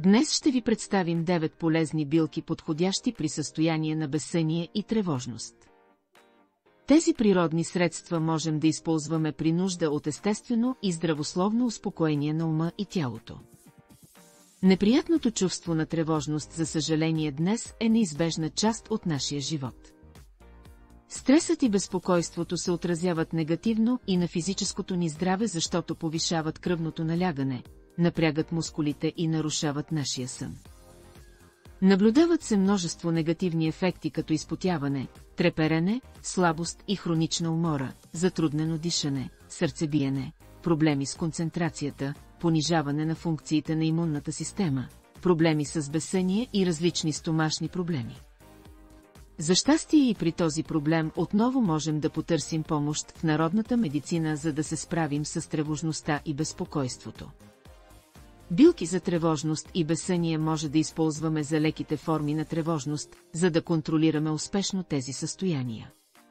Днес ще ви представим 9 полезни билки, подходящи при състояние на безсъние и тревожност. Тези природни средства можем да използваме при нужда от естествено и здравословно успокоение на ума и тялото. Неприятното чувство на тревожност, за съжаление, днес е неизбежна част от нашия живот. Стресът и безпокойството се отразяват негативно и на физическото ни здраве, защото повишават кръвното налягане, напрягат мускулите и нарушават нашия сън. Наблюдават се множество негативни ефекти, като изпотяване, треперене, слабост и хронична умора, затруднено дишане, сърцебиене, проблеми с концентрацията, понижаване на функциите на имунната система, проблеми с безсъние и различни стомашни проблеми. За щастие и при този проблем отново можем да потърсим помощ в народната медицина, за да се справим с тревожността и безпокойството. Билки за тревожност и безсъние може да използваме за леките форми на тревожност, за да контролираме успешно тези състояния.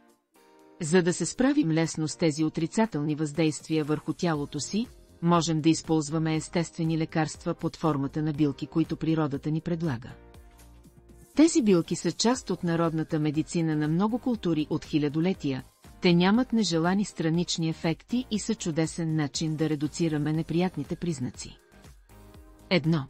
За да се справим лесно с тези отрицателни въздействия върху тялото си, можем да използваме естествени лекарства под формата на билки, които природата ни предлага. Тези билки са част от народната медицина на много култури от хилядолетия, те нямат нежелани странични ефекти и са чудесен начин да редуцираме неприятните признаци. 1.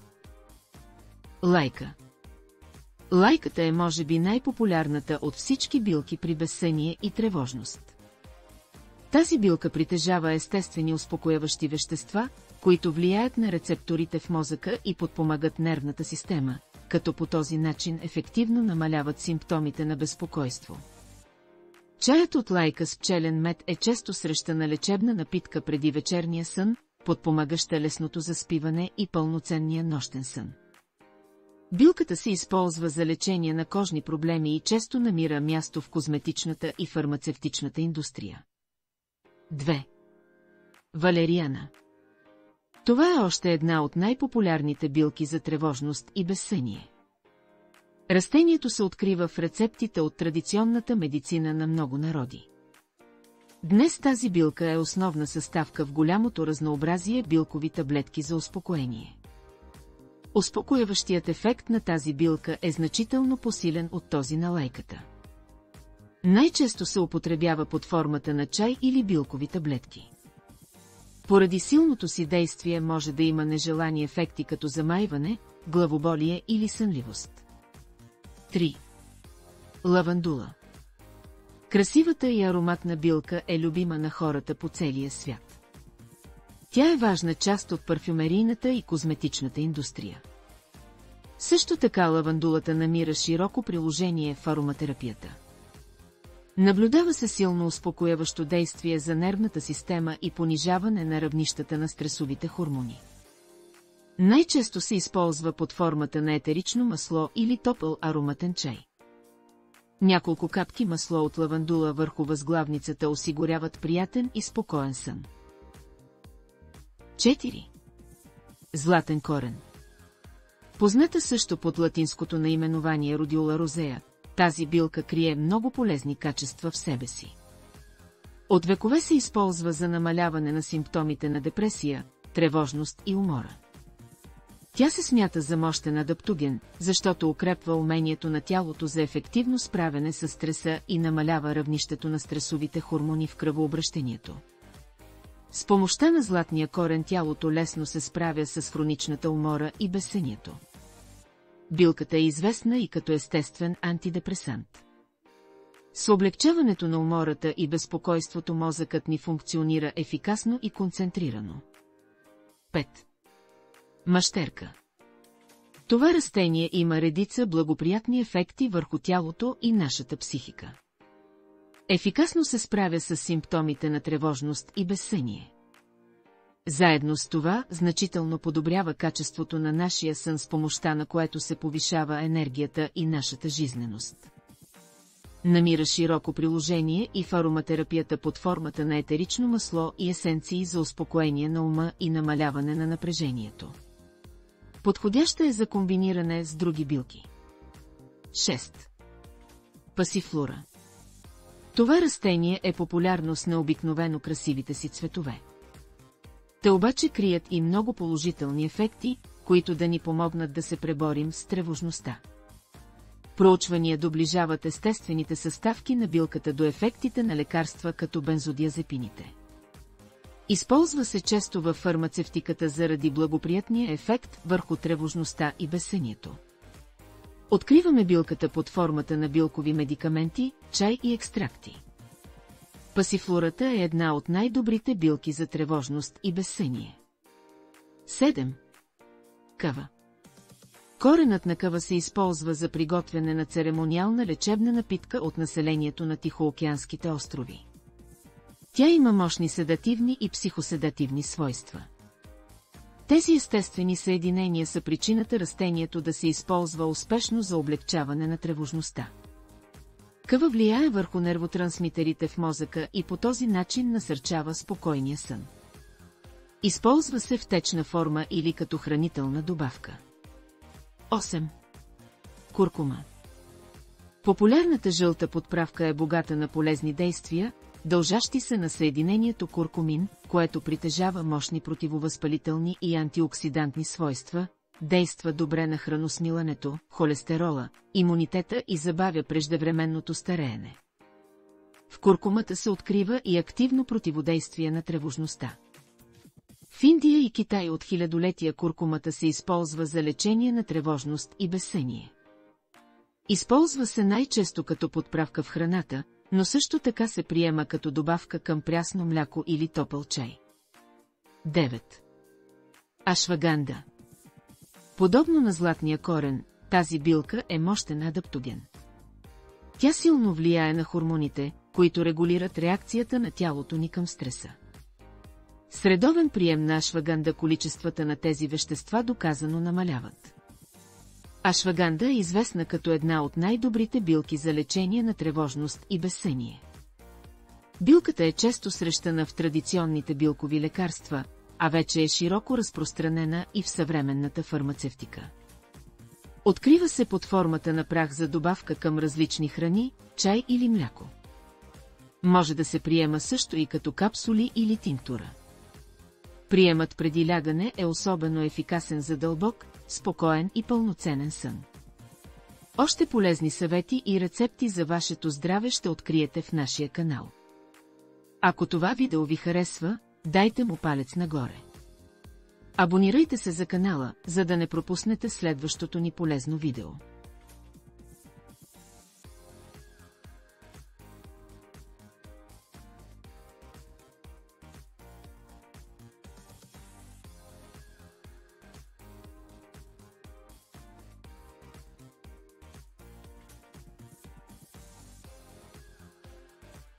Лайка. Лайката е може би най-популярната от всички билки при безсъние и тревожност. Тази билка притежава естествени успокояващи вещества, които влияят на рецепторите в мозъка и подпомагат нервната система, като по този начин ефективно намаляват симптомите на безпокойство. Чаят от лайка с пчелен мед е често срещана лечебна напитка преди вечерния сън, подпомагаща лесното заспиване и пълноценния нощен сън. Билката се използва за лечение на кожни проблеми и често намира място в козметичната и фармацевтичната индустрия. 2. Валериана. Това е още една от най-популярните билки за тревожност и безсъние. Растението се открива в рецептите от традиционната медицина на много народи. Днес тази билка е основна съставка в голямото разнообразие билкови таблетки за успокоение. Успокояващият ефект на тази билка е значително посилен от този на лайката. Най-често се употребява под формата на чай или билкови таблетки. Поради силното си действие може да има нежелани ефекти като замайване, главоболие или сънливост. 3. Лавандула. Красивата и ароматна билка е любима на хората по целия свят. Тя е важна част от парфюмерийната и козметичната индустрия. Също така лавандулата намира широко приложение в ароматерапията. Наблюдава се силно успокояващо действие за нервната система и понижаване на равнищата на стресовите хормони. Най-често се използва под формата на етерично масло или топъл ароматен чай. Няколко капки масло от лавандула върху възглавницата осигуряват приятен и спокоен сън. 4. Златен корен. Позната също под латинското наименование Rhodiola rosea, тази билка крие много полезни качества в себе си. От векове се използва за намаляване на симптомите на депресия, тревожност и умора. Тя се смята за мощен адаптоген, защото укрепва умението на тялото за ефективно справяне с стреса и намалява равнището на стресовите хормони в кръвообращението. С помощта на златния корен тялото лесно се справя с хроничната умора и безсънието. Билката е известна и като естествен антидепресант. С облегчаването на умората и безпокойството мозъкът ни функционира ефикасно и концентрирано. 5. Мащерка. Това растение има редица благоприятни ефекти върху тялото и нашата психика. Ефикасно се справя с симптомите на тревожност и безсъние. Заедно с това значително подобрява качеството на нашия сън, с помощта на което се повишава енергията и нашата жизненост. Намира широко приложение и в ароматерапията под формата на етерично масло и есенции за успокоение на ума и намаляване на напрежението. Подходяща е за комбиниране с други билки. 6. Пасифлора. Това растение е популярно с необикновено красивите си цветове. Те обаче крият и много положителни ефекти, които да ни помогнат да се преборим с тревожността. Проучвания доближават естествените съставки на билката до ефектите на лекарства като бензодиазепините. Използва се често във фармацевтиката заради благоприятния ефект върху тревожността и безсънието. Откриваме билката под формата на билкови медикаменти, чай и екстракти. Пасифлората е една от най-добрите билки за тревожност и безсъние. 7. Кава. Коренът на кава се използва за приготвяне на церемониална лечебна напитка от населението на Тихоокеанските острови. Тя има мощни седативни и психоседативни свойства. Тези естествени съединения са причината растението да се използва успешно за облегчаване на тревожността. Кава влияе върху нервотрансмитерите в мозъка и по този начин насърчава спокойния сън. Използва се в течна форма или като хранителна добавка. 8. Куркума. Популярната жълта подправка е богата на полезни действия, дължащи се на съединението куркумин, което притежава мощни противовъзпалителни и антиоксидантни свойства, действа добре на храносмилането, холестерола, имунитета и забавя преждевременното стареене. В куркумата се открива и активно противодействие на тревожността. В Индия и Китай от хилядолетия куркумата се използва за лечение на тревожност и безсъние. Използва се най-често като подправка в храната, но също така се приема като добавка към прясно мляко или топъл чай. 9. Ашваганда. Подобно на златния корен, тази билка е мощен адаптоген. Тя силно влияе на хормоните, които регулират реакцията на тялото ни към стреса. С редовен прием на ашваганда количествата на тези вещества доказано намаляват. Ашваганда е известна като една от най-добрите билки за лечение на тревожност и безсъние. Билката е често срещана в традиционните билкови лекарства, а вече е широко разпространена и в съвременната фармацевтика. Открива се под формата на прах за добавка към различни храни, чай или мляко. Може да се приема също и като капсули или тинктура. Приемът преди лягане е особено ефикасен за дълбок, спокоен и пълноценен сън. Още полезни съвети и рецепти за вашето здраве ще откриете в нашия канал. Ако това видео ви харесва, дайте му палец нагоре. Абонирайте се за канала, за да не пропуснете следващото ни полезно видео.